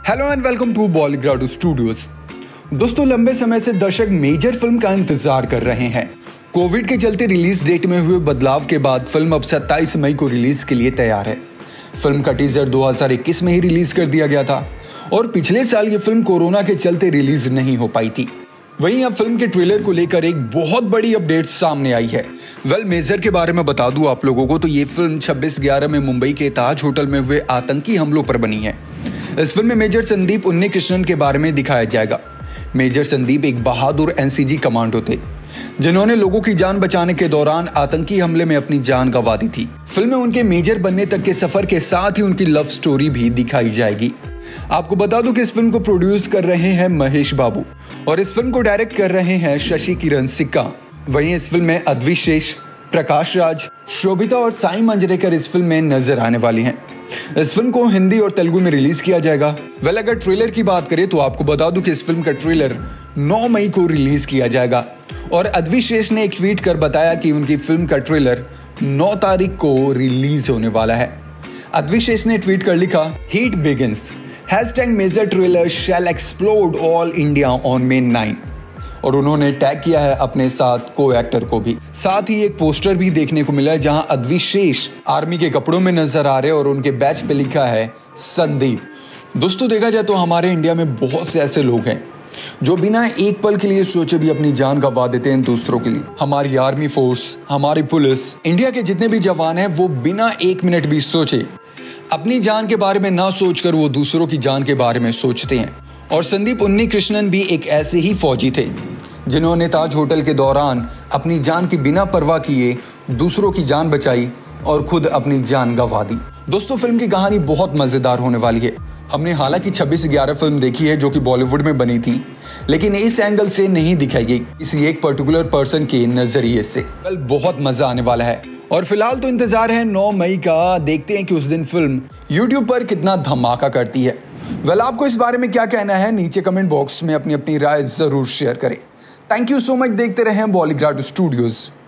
Hello and welcome to Bollygrado studios. दोस्तों, लंबे समय से दर्शक मेजर फिल्म का इंतजार कर रहे हैं। कोविड के चलते रिलीज डेट में हुए बदलाव के बाद फिल्म अब 27 मई को रिलीज के लिए तैयार है। फिल्म का टीजर 2021 में ही रिलीज कर दिया गया था और पिछले साल ये फिल्म कोरोना के चलते रिलीज नहीं हो पाई थी। वहीं अब फिल्म के ट्रेलर को लेकर एक बहुत बड़ी अपडेट सामने आई है। मेजर के बारे में बता दूं आप लोगों को तो ये फिल्म 26/11 में मुंबई के ताज होटल में हुए आतंकी हमलों पर बनी है। इस फिल्म में मेजर संदीप उन्नीकृष्णन के बारे में दिखाया जाएगा। मेजर संदीप एक बहादुर एनसीजी कमांडो थे जिन्होंने लोगों की जान बचाने के दौरान आतंकी हमले में अपनी जान गंवा दी थी। फिल्म में उनके मेजर बनने तक के सफर के साथ ही उनकी लव स्टोरी भी दिखाई जाएगी। आपको बता दूं कि इस फिल्म को प्रोड्यूस कर रहे हैं महेश बाबू और इस फिल्म को डायरेक्ट कर रहे हैं शशि किरण सिक्का। वहीं इस फिल्म में अद्विशेष, प्रकाश राज, शोभिता और साई मंजरेकर इस फिल्म में नजर आने वाली हैं। इस फिल्म को हिंदी और तेलुगु में रिलीज किया जाएगा। अगर ट्रेलर की बात करें तो आपको बता दूं कि इस फिल्म का ट्रेलर 9 मई को रिलीज किया जाएगा और अद्विशेष ने एक ट्वीट कर बताया कि उनकी फिल्म का ट्रेलर 9 तारीख को रिलीज होने वाला है। अद्विशेष ने ट्वीट कर लिखा, heat begins, #Major trailer shall explode all India on May 9 और उन्होंने टैग किया है अपने साथ को एक्टर को भी। साथ ही एक पोस्टर भी देखने को मिला है जहां अद्विशेष आर्मी के कपड़ों में नजर आ रहे हैं और उनके बैच पे लिखा है संदीप। दोस्तों, देखा जाए तो हमारे इंडिया में बहुत से ऐसे लोग हैं जो बिना एक पल के लिए सोचे भी अपनी जान गंवा देते हैं दूसरों के लिए। हमारी आर्मी फोर्स, हमारी पुलिस, इंडिया के जितने भी जवान हैं वो बिना 1 मिनट भी सोचे अपनी जान के बारे में ना सोचकर वो दूसरों की जान के बारे में सोचते हैं। और संदीप उन्नीकृष्णन भी एक ऐसे ही फौजी थे जिन्होंने ताज होटल के दौरान अपनी जान की बिना परवाह किए दूसरों की जान बचाई और खुद अपनी जान गंवा दी। दोस्तों, फिल्म की कहानी बहुत मजेदार होने वाली है। हमने हालांकि 26/11 फिल्म देखी है जो कि बॉलीवुड में बनी थी, लेकिन इस एंगल से नहीं दिखाई गई, किसी एक पर्टिकुलर पर्सन के नजरिए से। कल बहुत मजा आने वाला है और फिलहाल तो इंतजार है 9 मई का। देखते हैं कि उस दिन फिल्म यूट्यूब पर कितना धमाका करती है। आपको इस बारे में क्या कहना है? नीचे कमेंट बॉक्स में अपनी राय जरूर शेयर करें। Thank you so much. देखते रहें बॉलीग्राडो स्टूडियोज।